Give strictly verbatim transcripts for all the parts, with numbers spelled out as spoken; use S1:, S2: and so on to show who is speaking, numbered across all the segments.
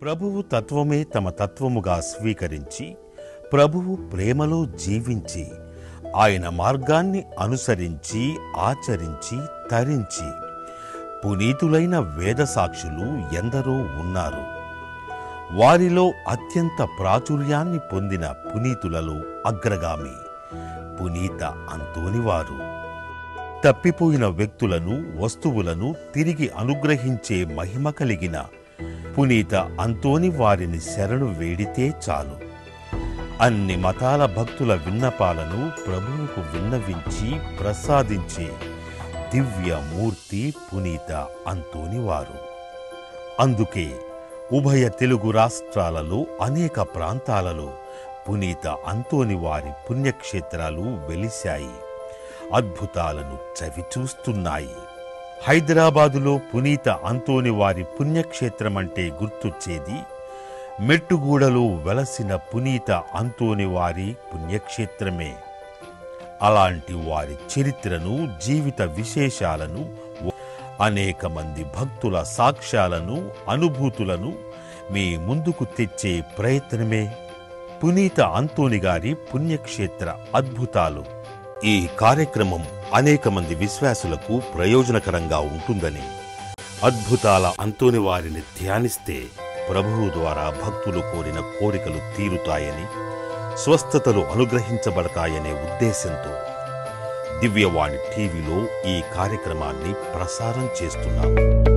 S1: ప్రభువు తత్వమే తమ తత్వముగా స్వీకరించి ప్రభువు ప్రేమలో జీవించి ఆయన మార్గాన్ని అనుసరించి ఆచరించి తరించి పునీతులైన వేదసాక్షులు ఎందరో ఉన్నారు. వారిలో అత్యంత ప్రాచుర్యాన్ని పొందిన పునీతులలో అగ్రగామి పునీత అంతోనివారు. తప్పిపోయిన వ్యక్తులను వస్తువులను తిరిగి అనుగ్రహించే మహిమ కలిగిన పునీత అంతోని వారిని శరణు వేడితే చాలు అన్ని మతాల భక్తుల విన్నపాలను ప్రభువుకు విన్నవించి ప్రసాదించే దివ్యమూర్తి పునీత అంతోనివారు. అందుకే ఉభయ తెలుగు రాష్ట్రాలలో అనేక ప్రాంతాలలో పునీత అంతోని వారి పుణ్యక్షేత్రాలు వెలిశాయి, అద్భుతాలను చవిచూస్తున్నాయి. హైదరాబాదులో పునీత అంతోని వారి పుణ్యక్షేత్రమంటే గుర్తొచ్చేది మెట్టుగూడలో వెలసిన పునీత అంతోని వారి పుణ్యక్షేత్రమే. అలాంటి వారి చరిత్రను, జీవిత విశేషాలను, అనేక మంది భక్తుల సాక్ష్యాలను, అనుభూతులను మీ ముందుకు తెచ్చే ప్రయత్నమే పునీత అంతోని గారి పుణ్యక్షేత్ర అద్భుతాలు. ఈ కార్యక్రమం అనేక మంది విశ్వాసులకు ప్రయోజనకరంగా ఉంటుందని, అద్భుతాల అంతోని వారిని ధ్యానిస్తే ప్రభువు ద్వారా భక్తులు కోరిన కోరికలు తీరుతాయని, స్వస్థతలు అనుగ్రహించబడతాయనే ఉద్దేశంతో దివ్యవాణి టీవీలో ఈ కార్యక్రమాన్ని ప్రసారం చేస్తున్నాము.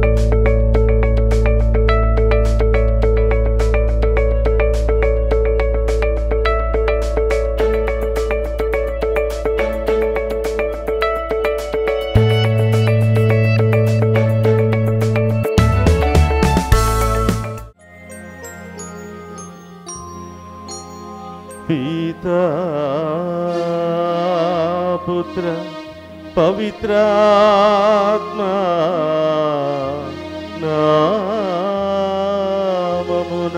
S2: పితా పుత్ర పవిత్రాత్మ నామమున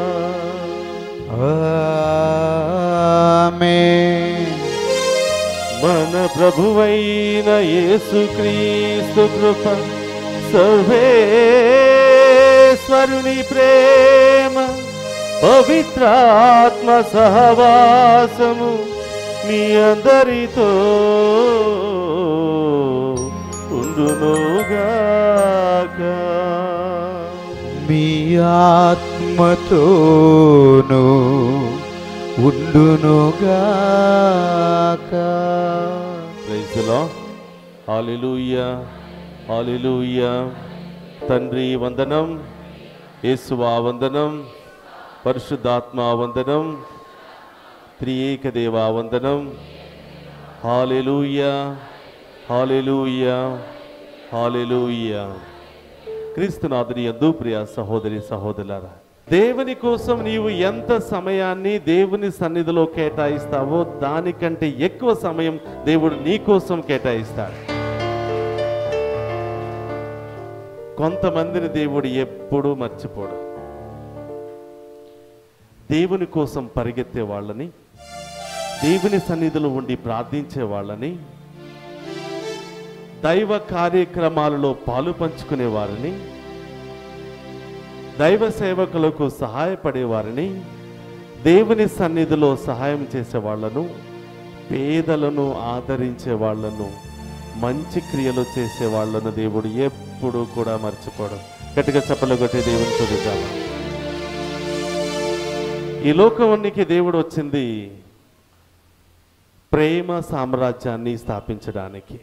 S3: ఆమేన్.
S2: మన ప్రభువైన యేసుక్రీస్తు కృప, సర్వేశ్వరుని ప్రేమ, పవిత్రాత్మ సహవాసము మీ అందరితో ఉండునుగాక.
S3: మీ ఆత్మతోను ఉండునుగాక.
S2: Praise the Lord. Hallelujah, hallelujah. తండ్రి వందనం, యేసువా వందనం, పరిశుద్ధాత్మ వందనం, త్రియేక దేవా వందనం. హల్లెలూయా, హల్లెలూయా, హల్లెలూయా. క్రీస్తునాథుని యందు ప్రియ సహోదరి సహోదరులారా, దేవుని కోసం నీవు ఎంత సమయాన్ని దేవుని సన్నిధిలో కేటాయిస్తావో దానికంటే ఎక్కువ సమయం దేవుడు నీ కోసం కేటాయిస్తాడు. కొంతమందిని దేవుడు ఎప్పుడూ మర్చిపోడు. దేవుని కోసం పరిగెత్తే వాళ్ళని, దేవుని సన్నిధిలో ఉండి ప్రార్థించే వాళ్ళని, దైవ కార్యక్రమాలలో పాలు పంచుకునే వారిని, దైవ సేవకులకు సహాయపడే వారిని, దేవుని సన్నిధిలో సహాయం చేసే వాళ్ళను, పేదలను ఆదరించే వాళ్ళను, మంచి క్రియలు చేసే వాళ్ళను దేవుడు ఎప్పుడూ కూడా మర్చిపోవడం. గట్టిగా చప్పలు కొట్టే దేవుని చూద్దామా. ఈ లోకానికి దేవుడు వచ్చింది ప్రేమ సామ్రాజ్యాన్ని స్థాపించడానికి.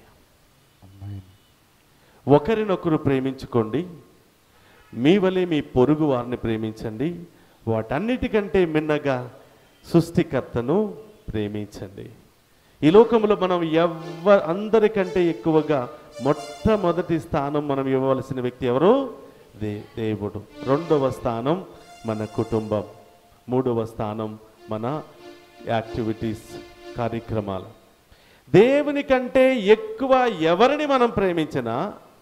S2: ఒకరినొకరు ప్రేమించుకోండి, మీ వలె మీ పొరుగు వారిని ప్రేమించండి, వాటన్నిటికంటే మిన్నగా సృష్టికర్తను ప్రేమించండి. ఈ లోకంలో మనం ఎవ అందరికంటే ఎక్కువగా మొట్టమొదటి స్థానం మనం ఇవ్వవలసిన వ్యక్తి ఎవరు? దే దేవుడు. రెండవ స్థానం మన కుటుంబం. మూడవ స్థానం మన యాక్టివిటీస్, కార్యక్రమాలు. దేవుని కంటే ఎక్కువ ఎవరిని మనం ప్రేమించినా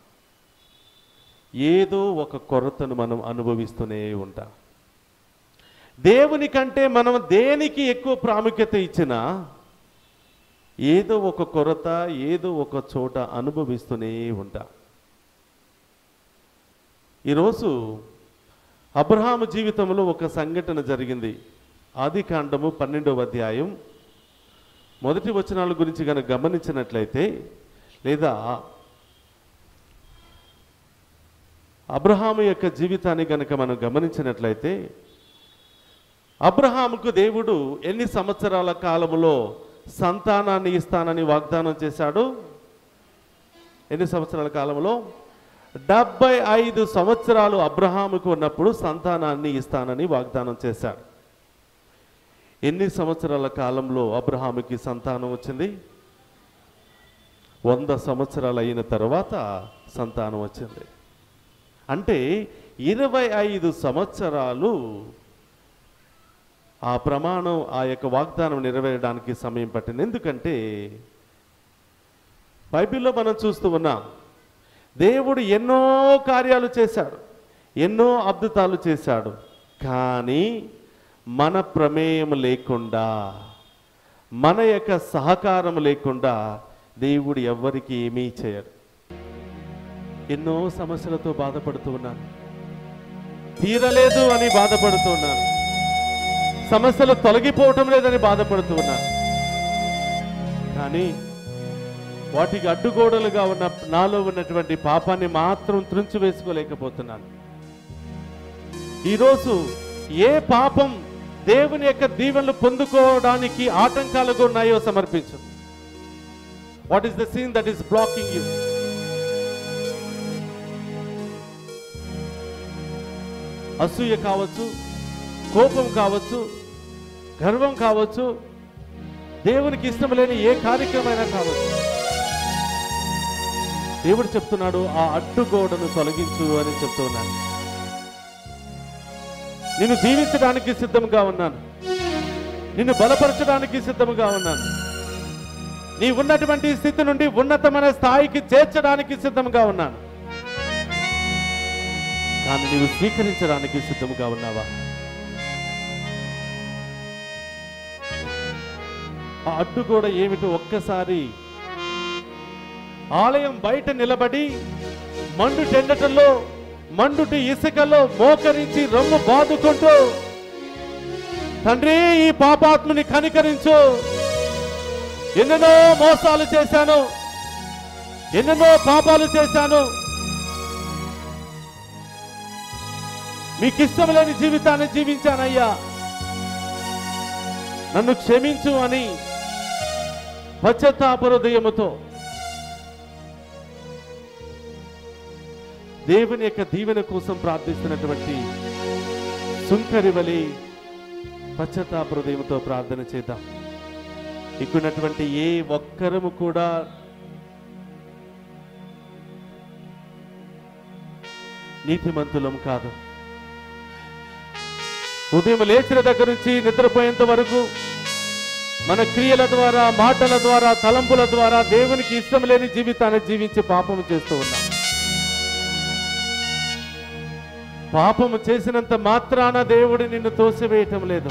S2: ఏదో ఒక కొరతను మనం అనుభవిస్తూనే ఉంటాం. దేవుని కంటే మనం దేనికి ఎక్కువ ప్రాముఖ్యత ఇచ్చినా ఏదో ఒక కొరత, ఏదో ఒక చోట అనుభవిస్తూనే ఉంటాం. ఈరోజు అబ్రహాము జీవితంలో ఒక సంఘటన జరిగింది. ఆదికాండము పన్నెండవ అధ్యాయం మొదటి వచనాల గురించి కనుక గమనించినట్లయితే, లేదా అబ్రహాము యొక్క జీవితాన్ని కనుక మనం గమనించినట్లయితే, అబ్రహాముకు దేవుడు ఎన్ని సంవత్సరాల కాలములో సంతానాన్ని ఇస్తానని వాగ్దానం చేశాడు? ఎన్ని సంవత్సరాల కాలంలో? డెబ్బై ఐదు సంవత్సరాలు అబ్రహాముకు ఉన్నప్పుడు సంతానాన్ని ఇస్తానని వాగ్దానం చేశాడు. ఎన్ని సంవత్సరాల కాలంలో అబ్రహాముకి సంతానం వచ్చింది? వంద సంవత్సరాలు అయిన తర్వాత సంతానం వచ్చింది. అంటే ఇరవై ఐదు సంవత్సరాలు ఆ ప్రమాణం, ఆ యొక్క వాగ్దానం నెరవేరడానికి సమయం పట్టింది. ఎందుకంటే బైబిల్లో మనం చూస్తూ ఉన్నాం, దేవుడు ఎన్నో కార్యాలు చేశాడు, ఎన్నో అద్భుతాలు చేశాడు. కానీ మన ప్రమేయం లేకుండా, మన యొక్క సహకారం లేకుండా దేవుడు ఎవ్వరికి ఏమీ చేయడు. ఎన్నో సమస్యలతో బాధపడుతూ ఉన్నాను, తీరలేదు అని బాధపడుతూ ఉన్నాను, సమస్యలు తొలగిపోవటం లేదని బాధపడుతూ ఉన్నాను. కానీ వాటికి అడ్డుగోడలుగా ఉన్న నాలో ఉన్నటువంటి పాపాన్ని మాత్రం త్రుంచి వేసుకోలేకపోతున్నాను. ఈరోజు ఏ పాపం దేవుని యొక్క దీవెనలు పొందుకోవడానికి ఆటంకాలుగా ఉన్నాయో సమర్పించు. What is the sin that is blocking you? అసూయ కావచ్చు, కోపం కావచ్చు, గర్వం కావచ్చు, దేవునికి ఇష్టం లేని ఏ కార్యక్రమైనా కావచ్చు. దేవుడు చెప్తున్నాడు, ఆ అడ్డుగోడను తొలగించు అని చెప్తున్నాను. నిన్ను దీవించడానికి సిద్ధంగా ఉన్నాను, నిన్ను బలపరచడానికి సిద్ధంగా ఉన్నాను, నీ ఉన్నటువంటి స్థితి నుండి ఉన్నతమైన స్థాయికి చేర్చడానికి సిద్ధంగా ఉన్నాను. కానీ నీవు స్వీకరించడానికి సిద్ధంగా ఉన్నావా? ఆ అడ్డుగోడ ఏమిటో ఒక్కసారి ఆలయం బయట నిలబడి మండు టెండటంలో, మండుటి ఇసుకలో మోకరించి రొమ్ము బాదుకుంటూ, తండ్రి ఈ పాపాత్ముని కనికరించు, ఎన్నెన్నో మోసాలు చేశాను, ఎన్నెన్నో పాపాలు చేశాను, మీకు ఇష్టం లేని జీవితాన్ని జీవించానయ్యా, నన్ను క్షమించు అని పశ్చాత్తాప హృదయముతో దేవుని యొక్క దీవెన కోసం ప్రార్థిస్తున్నటువంటి సుంకరివలి పశ్చాత్తాప హృదయముతో ప్రార్థన చేద్దాం. ఇక్కడున్నటువంటి ఏ ఒక్కరము కూడా నీతిమంతులం కాదు. ఉదయం లేచిన దగ్గర నుంచి నిద్రపోయేంత వరకు మన క్రియల ద్వారా, మాటల ద్వారా, తలంపుల ద్వారా దేవునికి ఇష్టం లేని జీవితాన్ని జీవించి పాపము చేస్తూ ఉన్నాం. పాపము చేసినంత మాత్రాన దేవుడు నిన్ను తోసివేయటం లేదు.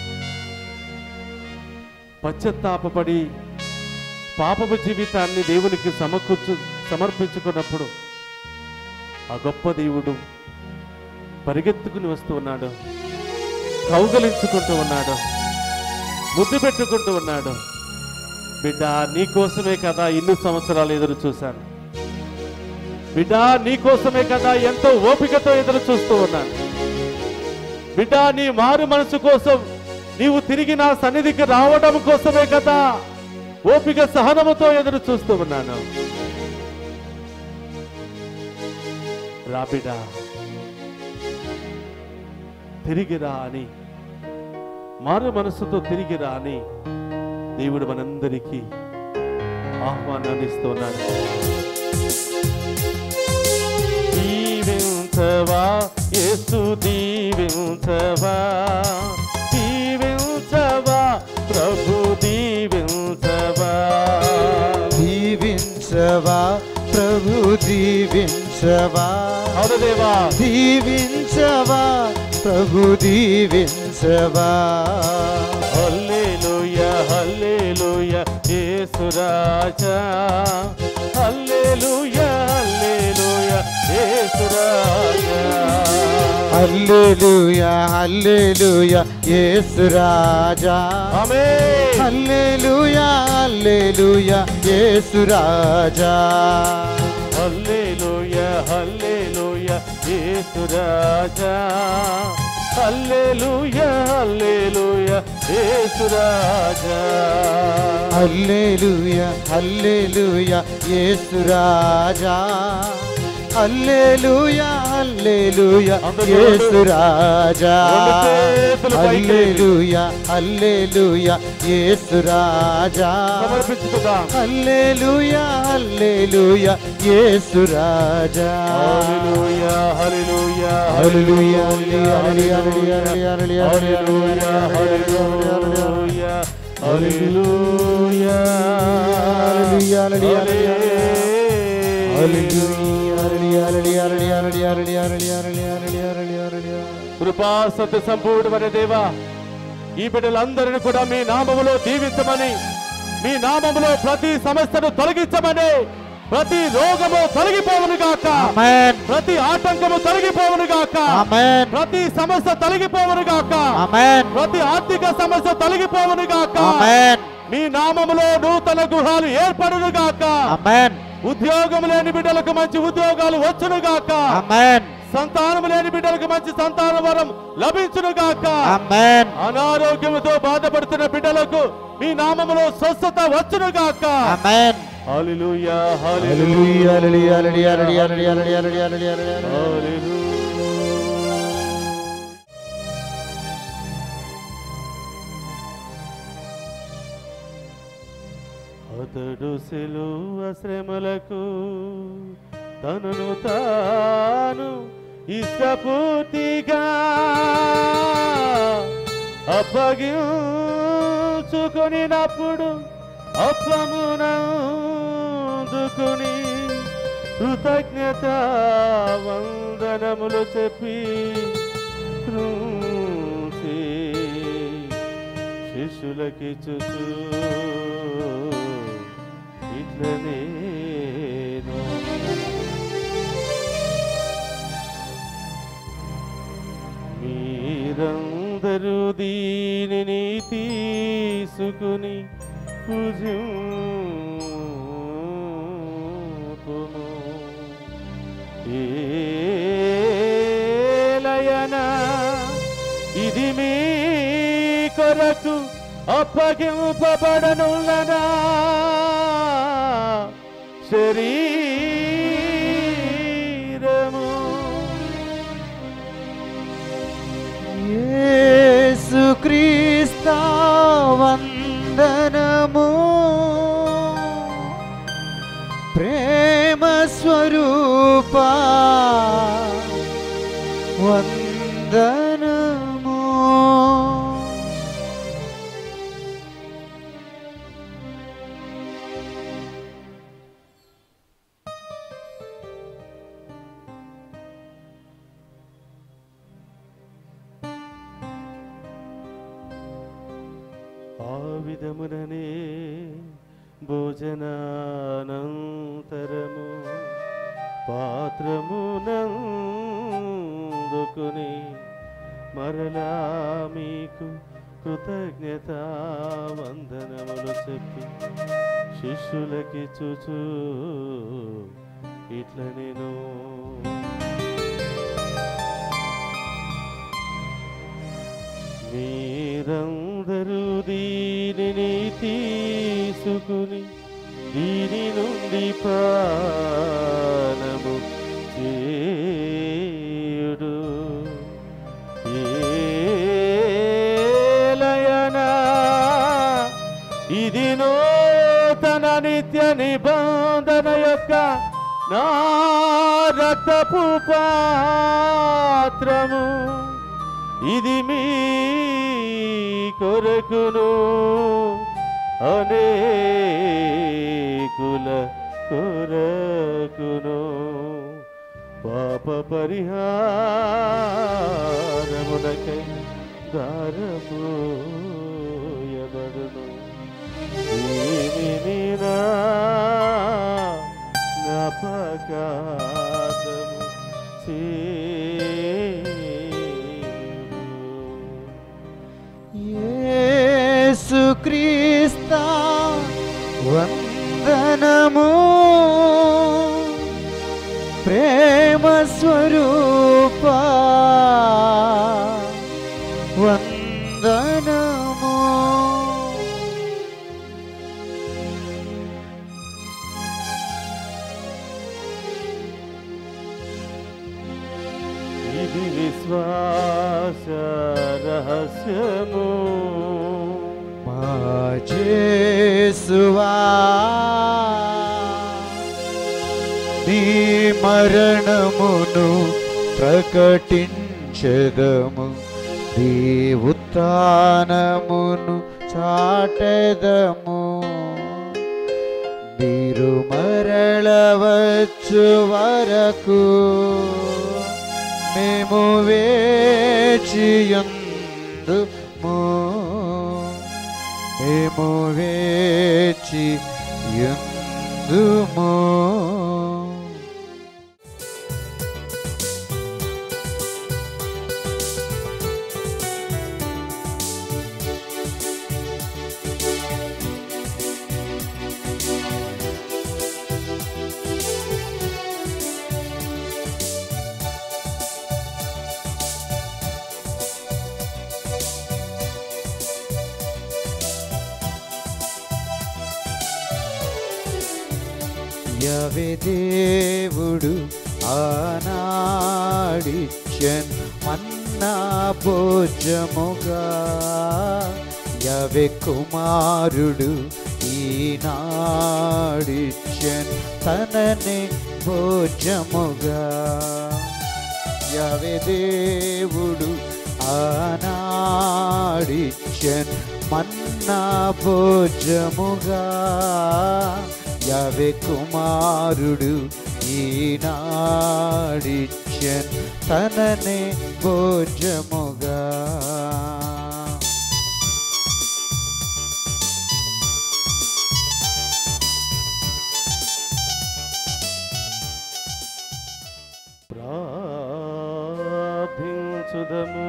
S2: పశ్చాత్తాపపడి పాపపు జీవితాన్ని దేవునికి సమకూర్చు సమర్పించుకున్నప్పుడు ఆ గొప్ప దేవుడు పరిగెత్తుకుని వస్తూ ఉన్నాడు, కౌగలించుకుంటూ ఉన్నాడు, ముద్దు పెట్టుకుంటూ ఉన్నాడు. బిడ్డ, నీ కోసమే కదా ఇన్ని సంవత్సరాలు ఎదురు చూశాను, బిడ్డ నీ కోసమే కదా ఎంతో ఓపికతో ఎదురు చూస్తూ ఉన్నాను, బిడ్డ నీ మారు మనసు కోసం, నీవు తిరిగి నా సన్నిధికి రావడం కోసమే కదా ఓపిక సహనముతో ఎదురు చూస్తూ ఉన్నాను. రా బిడ్డ, తిరిగిరా అని, మారు మనసుతో తిరిగిరా అని దేవుడు మనందరికీ ఆహ్వానాన్ని ఇస్తున్నాడు. దీవించవా యేసు, దీవించవా, దీవించవా ప్రభు, దీవించవా,
S3: దీవించవా ప్రభు, దీవించవా,
S2: అవును దేవా,
S3: దీవించవా ప్రభు, దీవించవా.
S2: హల్లెలూయా హల్లెలూయా యేసు రాజా, హల్లెలూయా హల్లెలూయా యేసు రాజా,
S3: హల్లెలూయా హల్లెలూయా యేసు రాజా
S2: ఆమేన్
S3: హల్లెలూయా హల్లెలూయా యేసు రాజా
S2: హల్లెలూయా హల్లెలూయా యేసు రాజా హల్లెలూయా హల్లెలూయా యేసు రాజా
S3: హల్లెలూయా హల్లెలూయా యేసు రాజా హల్లెలూయా హల్లెలూయా యేసు రాజా హల్లెలూయా హల్లెలూయా యేసు రాజా
S2: సమర్పించుకుందాం
S3: హల్లెలూయా హల్లెలూయా యేసు రాజా
S2: హల్లెలూయా హల్లెలూయా
S3: హల్లెలూయా హల్లెలూయా హల్లెలూయా
S2: హల్లెలూయా హల్లెలూయా హల్లెలూయా కృపా సత్య సంపూర్ణమైన దేవా, ఈ బిడ్డలందరినీ కూడా మీ నామములో దీవించమని, మీ నామములో ప్రతి సమస్యను తొలగించమని, ప్రతి రోగము తొలగిపోవును గాక, ప్రతి ఆటంకము తొలగిపోవును గాక, ప్రతి సమస్య తొలగిపోవును గాక, ప్రతి ఆర్థిక సమస్య తొలగిపోవును గాక, మీ నామములో నూతన గృహాలు ఏర్పడును గాక, ఉద్యోగం లేని బిడ్డలకు మంచి ఉద్యోగాలు వచ్చును గాక, సంతానం లేని బిడ్డలకు మంచి సంతాన వరం లభించును గాక, అనారోగ్యముతో బాధపడుతున్న బిడ్డలకు మీ నామములో స్వస్థత వచ్చును గాక. హల్లెలూయా హల్లెలూయా
S3: హల్లెలూయా హల్లెలూయా హల్లెలూయా హల్లెలూయా
S2: హల్లెలూయా. అతడు సిలువ శ్రమలకు తనను తాను ఇష్టపూర్తిగా అప్పగించుకొనినప్పుడు అప్పమునందుకుని కృతజ్ఞత వందనములు చెప్పి త్రుంచి శిష్యులకిచ్చుచు ఇట్లనేను మీరందరూ దీనిని తీసుకుని పూజింతుము. ఏలయనా ఇది మీ కొరకు అప్పగింపబడనున్నదా శరీరము.
S3: యేసుక్రీస్తు వందనము ప్రేమ స్వరూపా వందనము.
S2: ఆ విధముననే భోజనానంతరము పాత్రమునందుకుని మరలా మీకు కృతజ్ఞత వందనములు చెప్పి శిష్యులకిచ్చుచు ఇట్లనేను. మీరందరూ దీనిని తీసుకుని దీని నుండి పానము చేయుడు. ఏలయనా ఇది నూతన నిత్య నిబంధన యొక్క నా రక్తపు పాత్రము. ఇది మీ కొరకును అనేకుల కొరకును పాప పరిహారమునకై దారపోయబడును. దీనిని నా జ్ఞాపకార్థము
S3: యేసుక్రీస్తా వందనము, ప్రేమ స్వరూపా వందనము.
S2: ఇది విశ్వాస రహస్యము,
S3: మా యేసువా నీ మరణమును ప్రకటించెదము, నీ ఉత్థానమును చాటెదము. మీరు మరలవచ్చు వరకు మేము వేచియుందుము, మేము వేచియుందుము. యెహోవా దేవుడు ఆనాడిచ్చెన్ మన్నా భోజముగా, యెహోవా కుమారుడు ఈనాడిచ్చెన్ తననే భోజముగా. యెహోవా దేవుడు ఆనాడిచ్చెన్ మన్నా భోజముగా, యెహోవా కుమారుడు ఈనాడిచ్చెన్ తననే భోజముగా.
S2: ప్రార్థించుదము.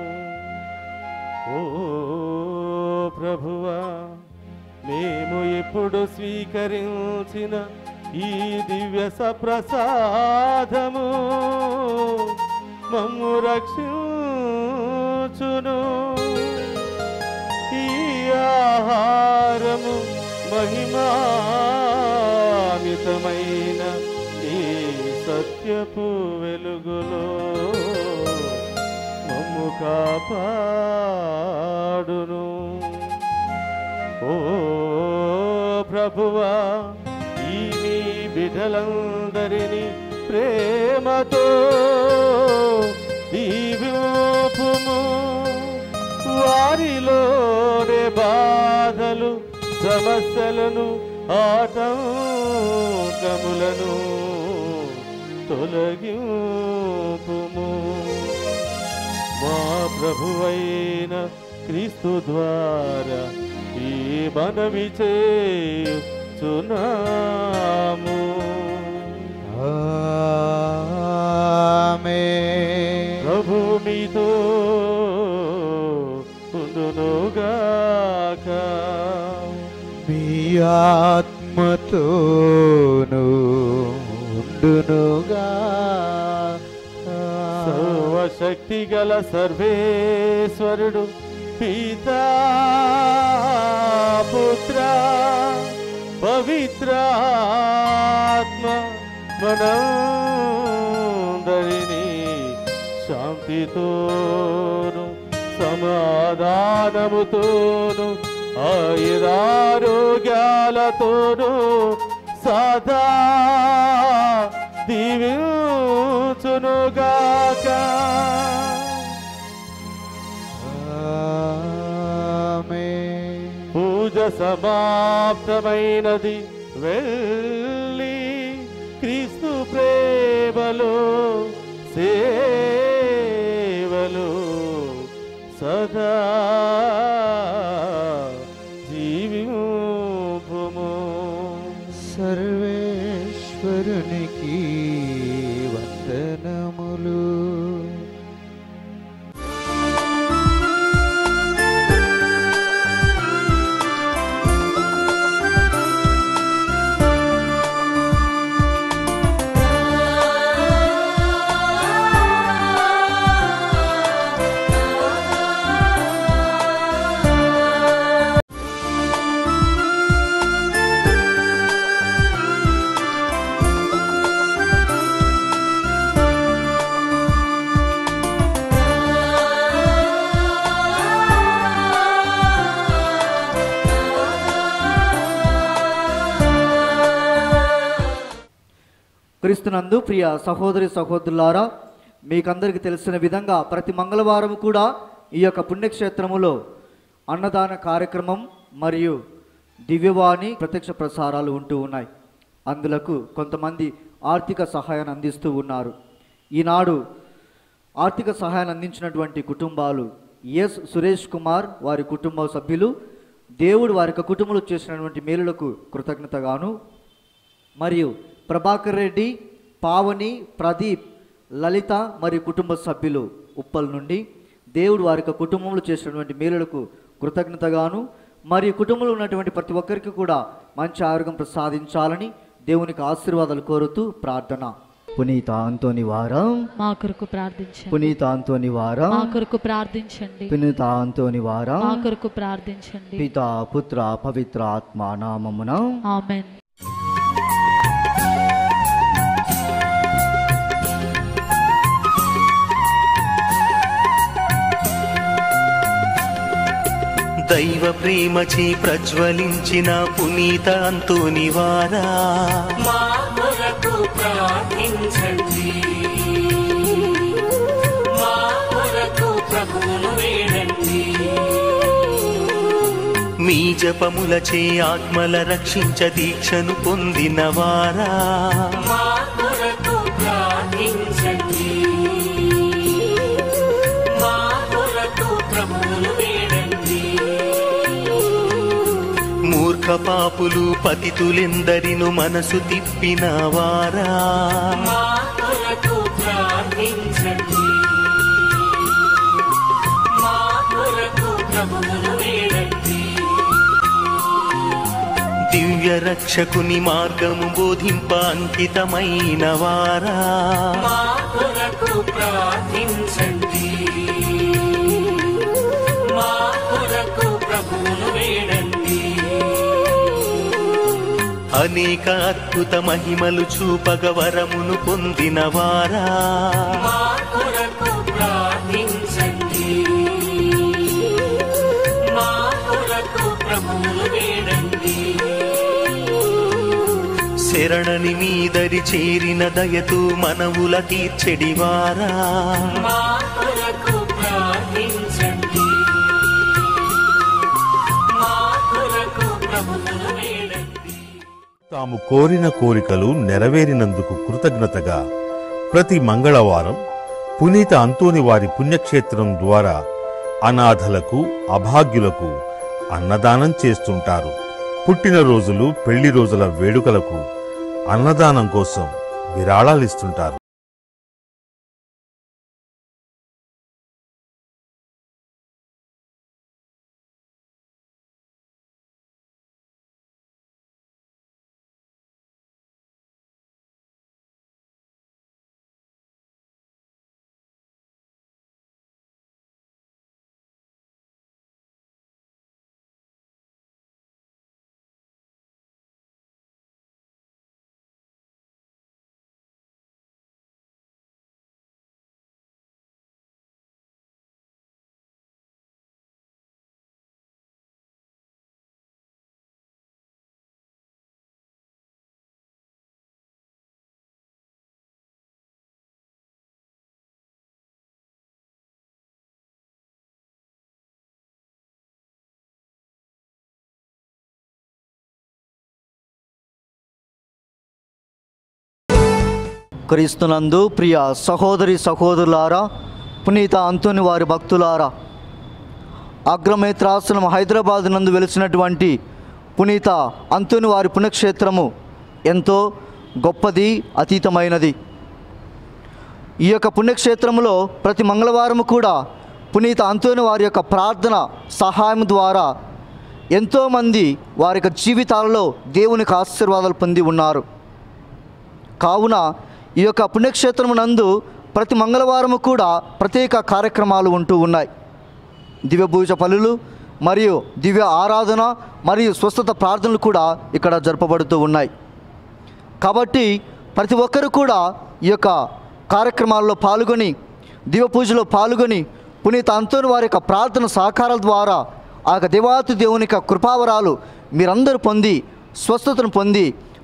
S2: ఓ ప్రభువా, మేము ఇప్పుడు స్వీకరించిన ఈ దివ్య సప్రసాదము మమ్ము రక్షించును. ఈ ఆహారము మహిమాన్వితమైన ఈ సత్యపు వెలుగులో మమ్ము కాపాడును. ఓ ప్రభువా, ఈ మీ బిడ్డలందరినీ ప్రేమతో దీవింపుము. వారిలోనే బాధలు సమస్యలను ఆటంకములను తొలగింపుము. మా ప్రభువైన క్రీస్తు ద్వారా ఈ మనవి చేయుచున్నాము.
S3: ఆమేన్.
S2: ప్రభు మీతో ఉండునుగాక.
S3: మీ ఆత్మతోను ఉండునుగాక.
S2: సర్వశక్తి గల సర్వేశ్వరుడు పితా పుత్ర పవిత్రాత్మ మనందరినీ శాంతితోను సమాధానముతోను ఆయురారోగ్యాలతోను సదా దీవించునుగాక. పూజ సమాప్తమైనది. వెళ్ళి క్రీస్తు ప్రేమలో సేవలో సదా జీవింపుము.
S3: సర్వేశ్వరునికి వందనము. క్రీస్తునందు ప్రియ సహోదరి సహోదరులారా, మీకందరికీ తెలిసిన విధంగా ప్రతి మంగళవారం కూడా ఈ యొక్క పుణ్యక్షేత్రములో అన్నదాన కార్యక్రమం మరియు దివ్యవాణి ప్రత్యక్ష ప్రసారాలు ఉంటూ ఉన్నాయి. అందులకు కొంతమంది ఆర్థిక సహాయాన్ని అందిస్తూ ఉన్నారు. ఈనాడు ఆర్థిక సహాయాన్ని అందించినటువంటి కుటుంబాలు ఎస్ సురేష్ కుమార్ వారి కుటుంబ సభ్యులు, దేవుడు వారి యొక్క కుటుంబంలో చేసినటువంటి మేలులకు కృతజ్ఞతగాను, మరియు ప్రభాకర్ రెడ్డి, పావని, ప్రదీప్, లలిత మరియు కుటుంబ సభ్యులు ఉప్పల్ నుండి దేవుడు వారి యొక్క కుటుంబంలో చేసినటువంటి మేలులకు కృతజ్ఞతగాను, మరియు కుటుంబంలో ఉన్నటువంటి ప్రతి ఒక్కరికి కూడా మంచి ఆరోగ్యం ప్రసాదించాలని దేవునికి ఆశీర్వాదాలు కోరుతూ ప్రార్థన. పునీత అంతోని వారం
S4: మా కొరకు ప్రార్థించండి.
S3: పునీత అంతోని వారం
S4: మా కొరకు ప్రార్థించండి.
S3: పునీత అంతోని వారం
S4: మా కొరకు ప్రార్థించండి.
S3: పితా పుత్ర పవిత్ర ఆత్మ నామమున
S4: ఆమేన్.
S5: దైవ ప్రేమచే ప్రజ్వలించిన పునీత అంతోని వారా
S6: మా కొరకు ప్రార్థించండి. మా కొరకు ప్రభువును వేడండి.
S5: మీ జపములచే ఆత్మల రక్షించ దీక్షను పొందిన వారా
S6: మా కొరకు ప్రార్థించండి. మా కొరకు ప్రభువును వేడండి.
S5: మూర్ఖ పాపులు పతితులెందరిను మనసు తిప్పిన వారా
S6: మా కొరకు ప్రార్థించండి. మా కొరకు ప్రభువును వేడండి.
S5: దివ్య రక్షకుని మార్గము బోధింప అంకితమైన వారా
S6: మా కొరకు ప్రార్థించండి. మా కొరకు ప్రభువును వేడండి.
S5: అనేక అద్భుత మహిమలు చూపగ వరమును పొందిన వారా
S6: మా కొరకు ప్రార్థించండి. మా కొరకు ప్రభువును వేడండి.
S5: శరణని మీదరి చేరిన దయతో మనవుల తీర్చెడివారా
S6: మా కొరకు ప్రార్థించండి. మా కొరకు ప్రభువును వేడండి.
S1: తాము కోరిన కోరికలు నెరవేరినందుకు కృతజ్ఞతగా ప్రతి మంగళవారం పునీత అంతోని వారి పుణ్యక్షేత్రం ద్వారా అనాథలకు, అభాగ్యులకు అన్నదానం చేస్తుంటారు. పుట్టినరోజులు, పెళ్లి రోజుల వేడుకలకు అన్నదానం కోసం విరాళాలిస్తుంటారు.
S3: క్రీస్తునందు ప్రియ సహోదరి సహోదరులారా, పునీత అంతోని వారి భక్తులారా, అగ్రమేత్రాసనం హైదరాబాద్ నందు వెలిసినటువంటి పునీత అంతోని వారి పుణ్యక్షేత్రము ఎంతో గొప్పది, అతీతమైనది. ఈ యొక్క పుణ్యక్షేత్రములో ప్రతి మంగళవారం కూడా పునీత అంతోని వారి యొక్క ప్రార్థన సహాయం ద్వారా ఎంతోమంది వారి యొక్క జీవితాలలో దేవునికి ఆశీర్వాదాలు పొంది ఉన్నారు. కావున ఈ యొక్క పుణ్యక్షేత్రము నందు ప్రతి మంగళవారము కూడా ప్రత్యేక కార్యక్రమాలు ఉంటూ ఉన్నాయి. దివ్య పూజ పనులు మరియు దివ్య ఆరాధన మరియు స్వస్థత ప్రార్థనలు కూడా ఇక్కడ జరపబడుతూ ఉన్నాయి. కాబట్టి ప్రతి ఒక్కరు కూడా ఈ యొక్క కార్యక్రమాల్లో పాల్గొని, దివ్య పూజలో పాల్గొని, పునీత అంతోని వారి యొక్క ప్రార్థన సహకారాల ద్వారా ఆ యొక్క దేవాతి దేవుని యొక్క కృపావరాలు మీరందరూ పొంది, స్వస్థతను పొంది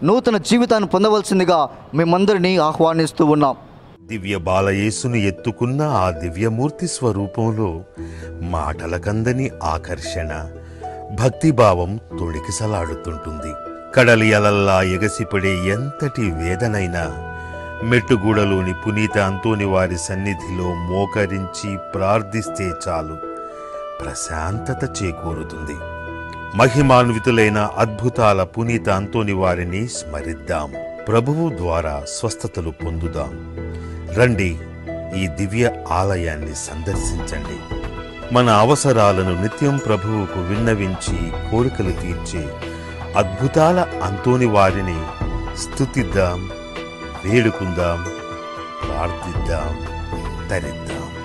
S3: నూతన జీవితాన్ని పొందవలసిందిగా మేమందరినీ ఆహ్వానిస్తూ ఉన్నాం.
S1: దివ్య బాలయేసును ఎత్తుకున్న ఆ దివ్యమూర్తి స్వరూపంలో మాటలకందని ఆకర్షణ, భక్తిభావం తొణికిసలాడుతుంటుంది. కడలి అలల్లా ఎగసిపడే ఎంతటి వేదనైనా మెట్టుగూడలోని పునీత అంతోని వారి సన్నిధిలో మోకరించి ప్రార్థిస్తే చాలు ప్రశాంతత చేకూరుతుంది. మహిమాన్వితులైన అద్భుతాల పునీత అంతోని వారిని స్మరిద్దాం. ప్రభువు ద్వారా స్వస్థతలు పొందుదాం. రండి, ఈ దివ్య ఆలయాన్ని సందర్శించండి. మన అవసరాలను నిత్యం ప్రభువుకు విన్నవించి కోరికలు తీర్చే అద్భుతాల అంతోని వారిని స్తుతిద్దాం, వేడుకుందాం, ప్రార్థిద్దాం, తరిద్దాం.